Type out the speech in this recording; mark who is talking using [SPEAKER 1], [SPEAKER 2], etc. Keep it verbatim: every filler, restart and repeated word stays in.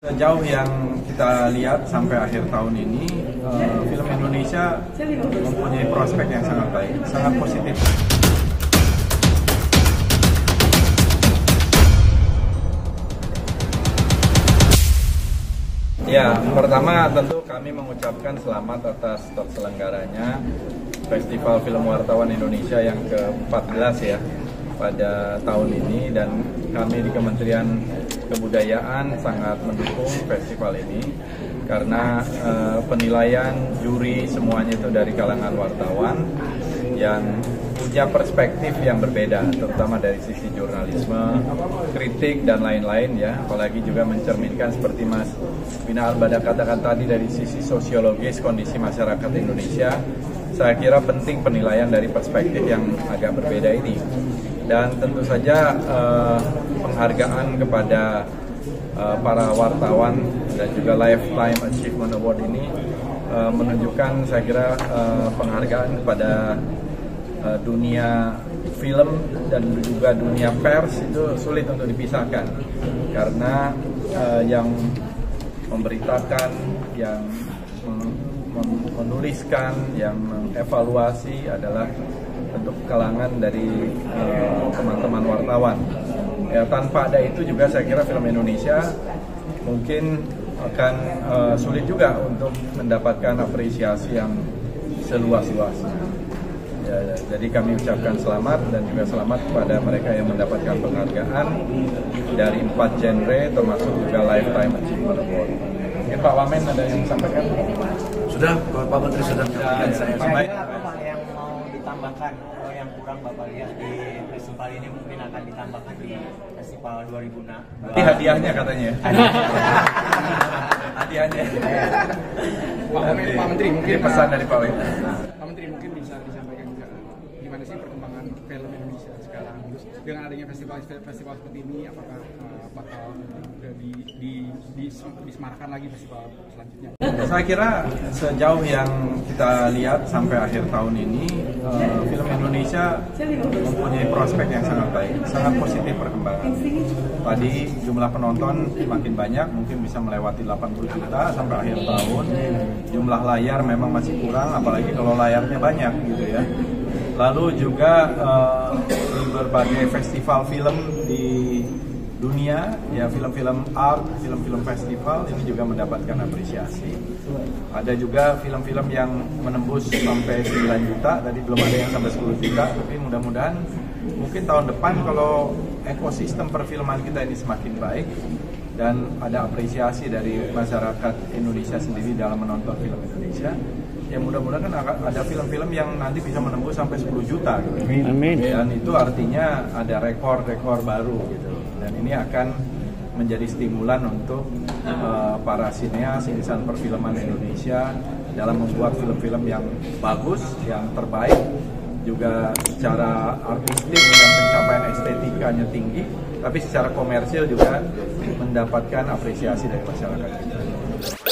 [SPEAKER 1] Sejauh yang kita lihat sampai akhir tahun ini, uh, film Indonesia mempunyai prospek yang sangat baik, sangat positif. Ya, pertama tentu kami mengucapkan selamat atas terselenggaranya Festival Film Wartawan Indonesia yang ke empat belas ya pada tahun ini, dan kami di Kementerian Kebudayaan sangat mendukung festival ini karena eh, penilaian juri semuanya itu dari kalangan wartawan yang punya perspektif yang berbeda, terutama dari sisi jurnalisme, kritik dan lain-lain ya, apalagi juga mencerminkan seperti Mas Bina Albada katakan tadi dari sisi sosiologis kondisi masyarakat Indonesia. Saya kira penting penilaian dari perspektif yang agak berbeda ini. Dan tentu saja uh, penghargaan kepada uh, para wartawan dan juga Lifetime Achievement Award ini uh, menunjukkan saya kira uh, penghargaan kepada uh, dunia film dan juga dunia pers itu sulit untuk dipisahkan, karena uh, yang memberitakan, yang menuliskan, yang mengevaluasi adalah bentuk kalangan dari teman-teman uh, wartawan. Ya, tanpa ada itu juga saya kira film Indonesia mungkin akan uh, sulit juga untuk mendapatkan apresiasi yang seluas-luasnya. Ya, ya, jadi kami ucapkan selamat dan juga selamat kepada mereka yang mendapatkan penghargaan dari empat genre termasuk juga Lifetime Achievement Award. Mungkin Pak Wamen ada yang disampaikan?
[SPEAKER 2] Sudah, Pak Menteri sudah menyampaikan.
[SPEAKER 1] Ya,
[SPEAKER 2] saya.
[SPEAKER 1] Baik.
[SPEAKER 3] Apa yang mau ditambahkan atau yang kurang Bapak lihat di festival ini mungkin akan ditambahkan di festival dua ribu enam?
[SPEAKER 1] Ini hadiahnya katanya. Hadiahnya.
[SPEAKER 4] Pak, Pak Menteri mungkin
[SPEAKER 1] ini pesan dari Pak Wamen.
[SPEAKER 4] Pak Menteri mungkin bisa disampaikan juga gimana sih perkembangan film Indonesia sekarang, terus dengan adanya festival-festival seperti ini, apakah uh, bakal uh, di, di, di, disemarakan lagi festival selanjutnya?
[SPEAKER 1] Saya kira sejauh yang kita lihat sampai akhir tahun ini, uh, film Indonesia mempunyai prospek yang sangat baik, sangat positif perkembangan. Tadi jumlah penonton makin banyak, mungkin bisa melewati delapan puluh juta sampai akhir tahun. Jumlah layar memang masih kurang, apalagi kalau layarnya banyak gitu ya. Lalu juga uh, di berbagai festival film di dunia, ya film-film art, film-film festival ini juga mendapatkan apresiasi. Ada juga film-film yang menembus sampai sembilan juta, tadi belum ada yang sampai sepuluh juta, tapi mudah-mudahan mungkin tahun depan kalau ekosistem perfilman kita ini semakin baik dan ada apresiasi dari masyarakat Indonesia sendiri dalam menonton film Indonesia, ya mudah-mudahan kan ada film-film yang nanti bisa menembus sampai sepuluh juta gitu.
[SPEAKER 5] Amin.
[SPEAKER 1] Dan itu artinya ada rekor-rekor baru gitu. Dan ini akan menjadi stimulan untuk uh, para sineas, insan perfilman Indonesia dalam membuat film-film yang bagus, yang terbaik, juga secara artistik dan pencapaian estetikanya tinggi, tapi secara komersil juga mendapatkan apresiasi dari masyarakat kita.